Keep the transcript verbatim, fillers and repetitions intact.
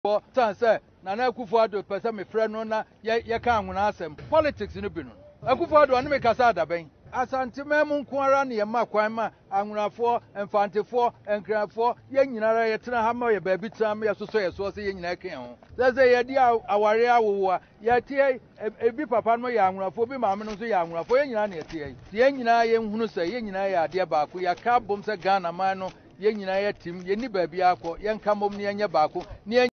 For say, Nana Akufo-Addo person me friend no na ye ka nwuna asem. Politics no bi no. Akufo-Addo anu me kasa da ben. Asante memu nkwara na ye ma kwan ma anwunafo, emfantefo, enkrafo ye nyinara ye tena ha ma ye ba bi tena me ye soso ye so se ye nyina kan ho. Say ye di aware awowo a ye tie ebi papa no ye anwunafo bi maame no so ye anwunafo ye nyina na ye tie. Ye nyina ye nhunu se ye nyina ye ade ba ko ya ka bom se Ghana man no ye nyina ye tim ye ni ba bi akọ ye nka mom ne ye nya ba ko